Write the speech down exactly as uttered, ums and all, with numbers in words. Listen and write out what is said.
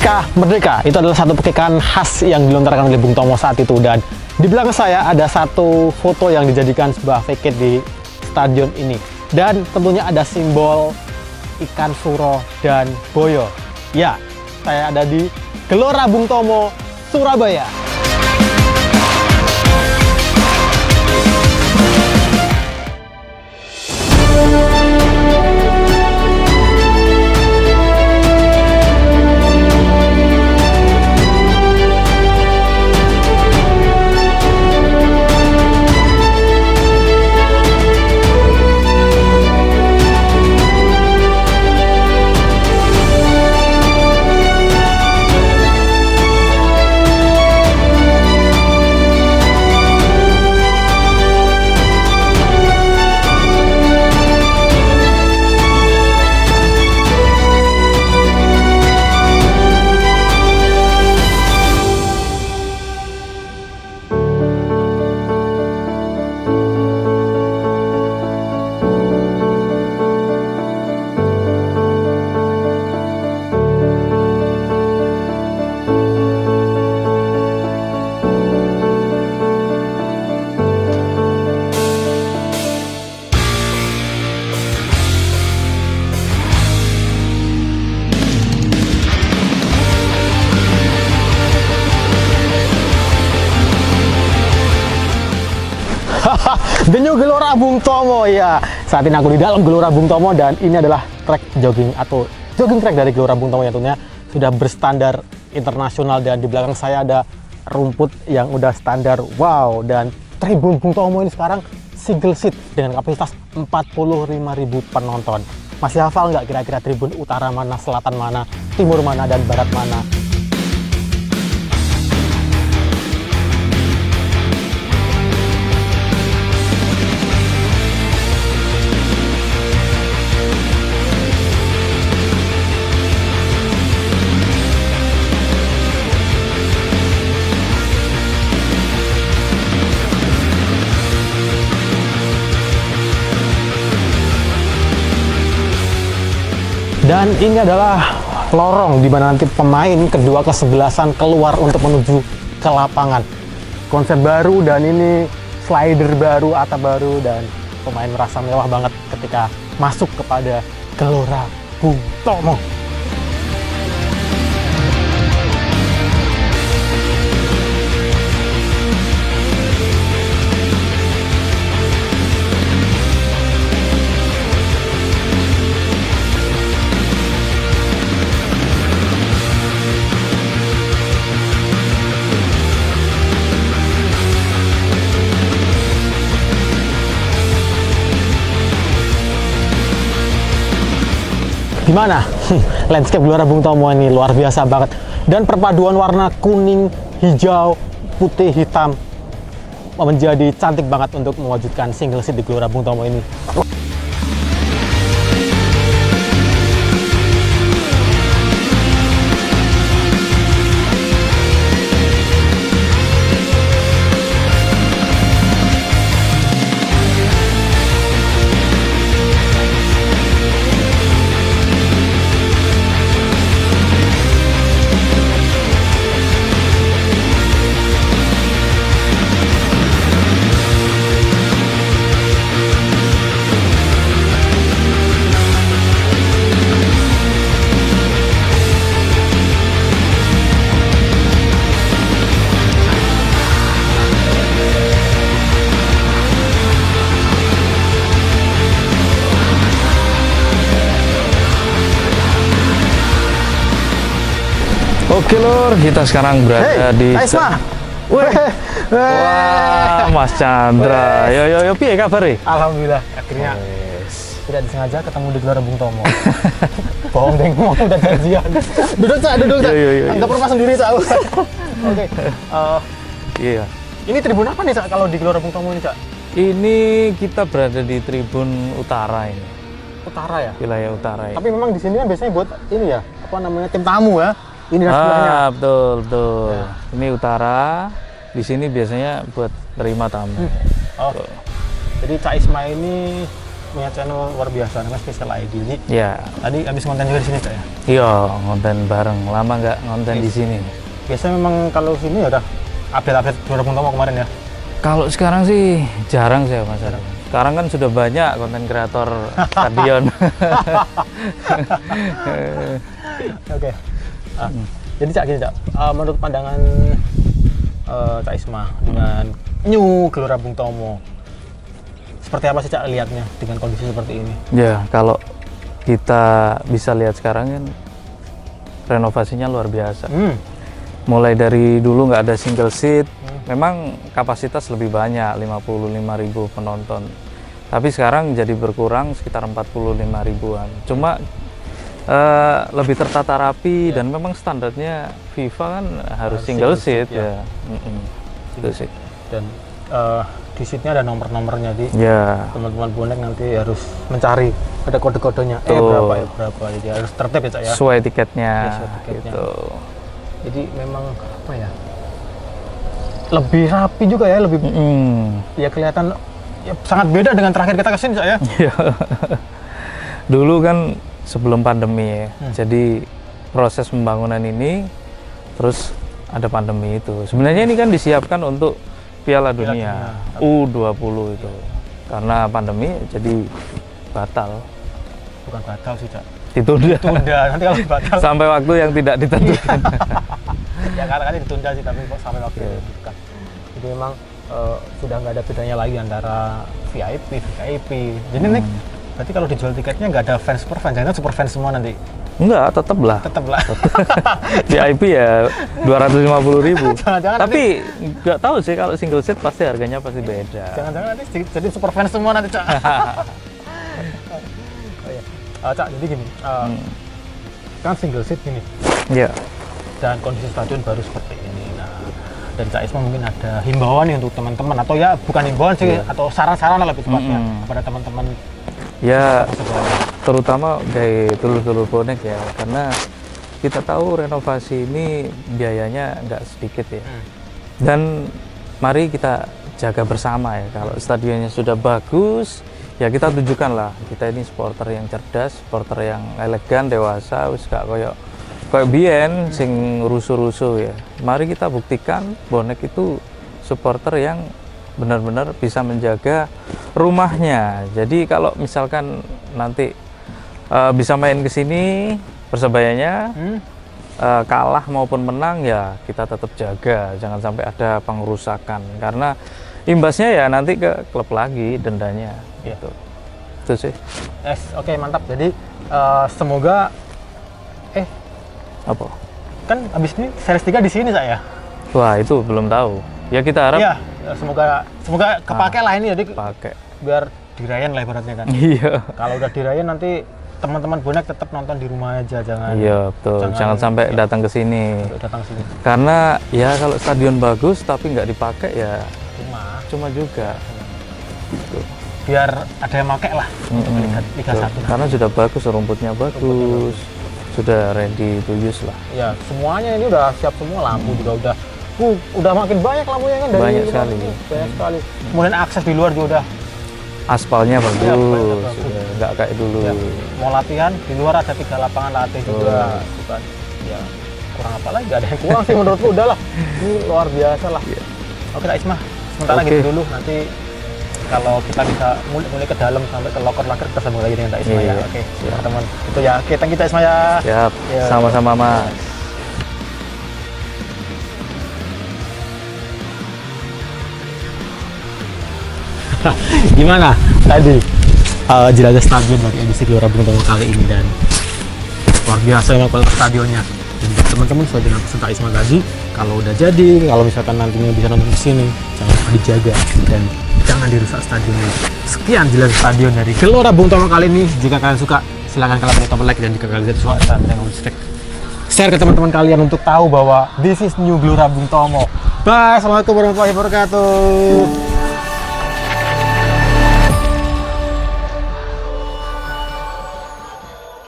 Ketika Merdeka itu adalah satu perkiraan khas yang dilontarkan oleh Bung Tomo saat itu, dan di belakang saya ada satu foto yang dijadikan sebuah tiket di stadion ini, dan tentunya ada simbol ikan suro dan boyo. Ya, saya ada di Gelora Bung Tomo, Surabaya. The New Gelora Bung Tomo, ya. Saat ini aku di dalam Gelora Bung Tomo, dan ini adalah trek jogging atau jogging track dari Gelora Bung Tomo yang tentunya sudah berstandar internasional, dan di belakang saya ada rumput yang udah standar. Wow, dan tribun Bung Tomo ini sekarang single seat dengan kapasitas empat puluh lima ribu penonton. Masih hafal nggak kira-kira tribun utara mana, selatan mana, timur mana, dan barat mana? Dan ini adalah lorong di mana nanti pemain kedua kesebelasan keluar untuk menuju ke lapangan. Konsep baru, dan ini slider baru, atap baru, dan pemain merasa mewah banget ketika masuk kepada Gelora Bung Tomo. Gimana? Landscape Gelora Bung Tomo ini luar biasa banget, dan perpaduan warna kuning, hijau, putih, hitam menjadi cantik banget untuk mewujudkan single seat di Gelora Bung Tomo ini. Oke lur, kita sekarang berada hey, di Isma. Wah, Mas Chandra. Yo yo yo, piye kabar? Alhamdulillah, akhirnya yes. Tidak disengaja ketemu di Gelora Bung Tomo. Bohong deh, mau udah janjian. Duduk Cak, duduk Cak. Anggap rumah sendiri Cak. Oke. Okay. Uh, iya. Ini tribun apa nih Cak kalau di Gelora Bung Tomo ini Cak? Ini kita berada di tribun utara ini. Utara ya? Wilayah utara ya. Tapi memang di sini kan biasanya buat ini ya, apa namanya, tim tamu ya. Ini ah, betul, betul. Ya. Ini utara, di sini biasanya buat terima tamu. Hmm. Oh. Jadi Cak Isma ini punya channel luar biasa namanya Special I D ini. Ya. Tadi habis konten juga di sini Cak ya? Iya, konten bareng. Lama nggak konten Oke. di sini. Biasanya memang kalau sini ya udah update-update Gelora Bung Tomo kemarin ya. Kalau sekarang sih jarang sih Mas. Sekarang kan sudah banyak konten kreator stadion. Oke. Ah, jadi Cak gini Cak, uh, menurut pandangan uh, Cak Isma dengan new Gelora Bung Tomo, seperti apa sih Cak lihatnya dengan kondisi seperti ini? Ya, kalau kita bisa lihat sekarang kan renovasinya luar biasa. Hmm. Mulai dari dulu nggak ada single seat, hmm. memang kapasitas lebih banyak, lima puluh lima ribu penonton. Tapi sekarang jadi berkurang sekitar empat puluh lima ribuan. Cuma uh, lebih tertata rapi, ya. Dan memang standarnya FIFA kan harus single, single seat, seat ya. ya. Mm -mm. Itu sih. Dan uh, di seatnya ada nomor-nomornya, di ya. Teman-teman bonek nanti harus mencari ada kode-kodenya. Eh berapa ya berapa, jadi harus tertib ya Cak ya. Sesuai tiketnya. Ya, sesuai tiketnya. Gitu. Jadi memang apa ya, lebih rapi juga ya, lebih mm. ya kelihatan ya, sangat beda dengan terakhir kita kesini Cak ya. Dulu kan sebelum pandemi ya, hmm. jadi proses pembangunan ini terus ada pandemi itu. Sebenarnya ini kan disiapkan untuk Piala Dunia, Dunia. U dua puluh itu, karena pandemi jadi batal. Bukan batal sih Cak, ditunda. Ditunda, nanti kalau batal sampai waktu yang tidak ditentukan. Ya karena ditunda sih, tapi kok sampai waktu yang yeah. ditentukan. Jadi memang uh, sudah nggak ada bedanya lagi antara V I P, V I P. Jadi hmm. nih, berarti kalau dijual tiketnya nggak ada fans super fans, jangan super fans semua nanti. Enggak, tetap lah. Tetap lah. V I P ya dua ratus lima puluh ribu. Jangan-jangan tapi nggak tahu sih kalau single seat pasti harganya pasti beda. Jangan-jangan nanti jadi super fans semua nanti Cak. Oh, iya. Uh, Cak, jadi gini, uh, hmm. kan single seat gini. Iya. Yeah. Dan kondisi stadion baru seperti ini. Nah, dan Cak Isma mungkin ada himbauan nih untuk teman-teman, atau ya bukan himbauan sih, yeah. atau saran-saran lebih tepatnya hmm. kepada teman-teman. Ya, terutama kayak telur-telur bonek ya, karena kita tahu renovasi ini biayanya nggak sedikit ya. Hmm. Dan mari kita jaga bersama ya, kalau stadionnya sudah bagus, ya kita tunjukkan lah, kita ini supporter yang cerdas, supporter yang elegan, dewasa, wis gak koyo koyo biyen sing rusuh-rusuh ya. Mari kita buktikan bonek itu supporter yang benar-benar bisa menjaga rumahnya. Jadi kalau misalkan nanti uh, bisa main ke sini Persebayanya hmm? uh, kalah maupun menang ya kita tetap jaga, jangan sampai ada pengerusakan, karena imbasnya ya nanti ke klub lagi dendanya. Ya. Gitu. Itu sih. Yes, oke, okay, mantap. Jadi uh, semoga eh apa? Kan habis ini series tiga di sini saya. Wah, itu belum tahu. Ya kita harap. Iya, semoga semoga kepake ah, lah ini, jadi pakai. Biar dirayain lah ibaratnya kan. Iya. Kalau udah dirayain nanti teman-teman bonek tetap nonton di rumah aja, jangan. Iya, betul. Jangan, jangan sampai ya, datang ke sini. Datang sini. Karena ya kalau stadion bagus tapi nggak dipakai ya cuma cuma juga. Gitu. Biar ada yang pakai lah mm-hmm. untuk Liga, Liga satu. Karena sudah bagus, rumputnya bagus. Rumputnya bagus. Sudah ready to use lah. Ya, semuanya ini udah siap semua, lampu hmm. juga udah uh, udah makin banyak lampunya kan dari banyak sekali. Ini, banyak sekali. Kemudian akses di luar juga udah aspalnya bagus, ya, bagus. Nggak kayak dulu. Ya. Mau latihan di luar ada tiga lapangan latih juga, oh. bukan? Ya kurang apa lagi? Gak ada yang kurang sih menurutku, udah lah. Ini luar biasa lah. Ya. Oke, Kak Isma, sementara okay. gitu dulu. Nanti kalau kita bisa mulai ke dalam sampai ke loker-loker, kita sambung lagi dengan Kak Isma yeah. ya. Oke, teman-teman. Itu ya. Oke, thank you Kak Isma ya. Siap. Ya. Sama-sama Mas. Gimana tadi uh, jelajah stadion dari edisi Gelora Bung Tomo kali ini, dan luar biasa memang kualitas stadionnya. Dan teman-teman sudah dengan pesan Kak Isma tadi, kalau udah jadi, kalau misalkan nantinya bisa nonton kesini, jangan lupa dijaga dan jangan dirusak stadionnya. Sekian jelajah stadion dari Gelora Bung Tomo kali ini. Jika kalian suka, silahkan kalian tombol like, dan jika kalian suka, jangan lupa share ke teman-teman kalian untuk tahu bahwa this is new Gelora Bung Tomo. Bye, assalamualaikum warahmatullahi wabarakatuh.